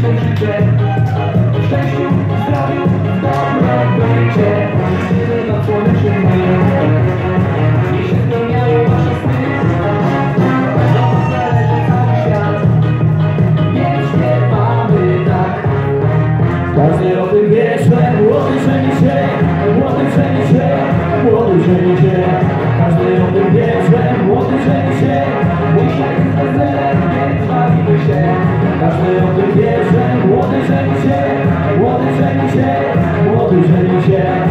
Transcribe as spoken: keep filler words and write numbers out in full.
się życzę. W szczęściu, w zdrowiu, w dobrym bycie. Tyle na słonecznym dniu. Niech się spełniają wasze sny. Do was zależy cały świat. Więc śpiewamy tak. Każdy o tym wie, że młody żeni się, młody żeni się, młody żeni się. Każdy o tym wie, że młody żeni się. Mój świat jest weselem, więc bawimy się. Każdy o tym wie, że młody żeni się, młody żeni się, młody żeni się.